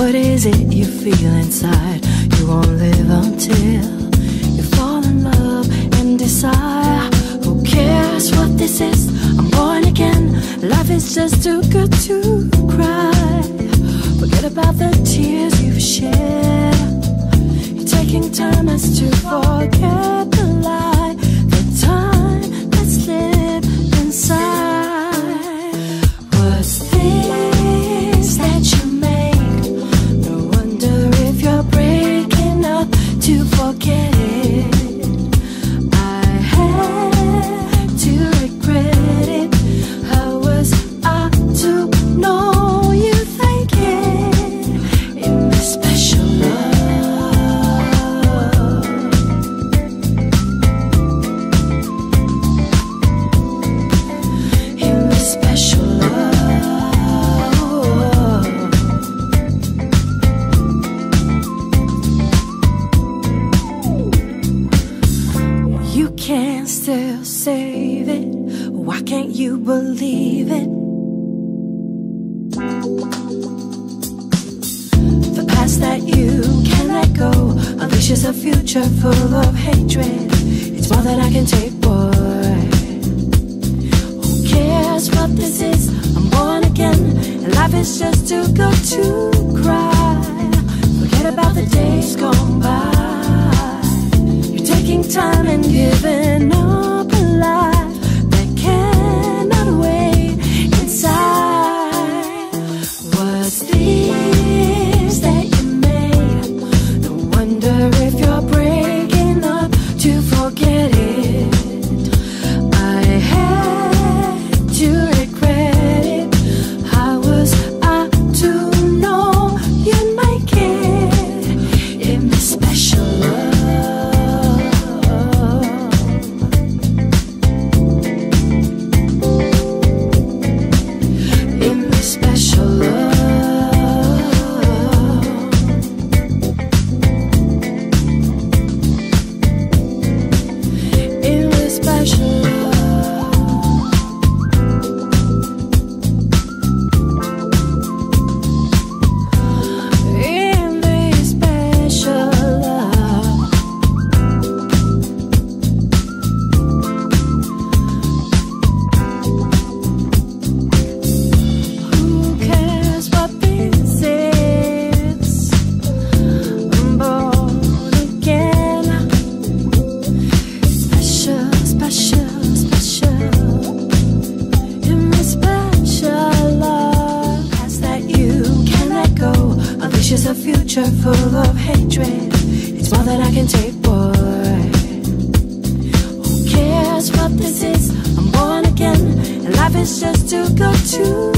What is it you feel inside? You won't live until you fall in love and desire. Who cares what this is? I'm born again. Life is just too good to cry. Forget about the tears you've shed. You're taking time as to forget the lie. The time that's lived inside. What's this that you make? No wonder if you're breaking up to forget it. I had to regret it. How was I to know you think it? In this special love, in this special love, you can still save it. Why can't you believe it? The past that you can let go unleashes a future full of hatred. It's more than I can take, boy. Who cares what this is? I'm born again, and life is just too good to cry. Forget about the days gone by. You're taking time and giving up a life that cannot wait inside. What's this that you made? No wonder if you're breaking up to forget it. I had to regret it. How was I to know you'd make it in this special love? In this special love. In this special love. In this special love. Who cares what this is? I'm born again. Special, special, special. In this special love. Past that you can let go unleashes a future full of hatred. It's more than I can take, boy. Who cares what this is? I'm born again, and life is just too good to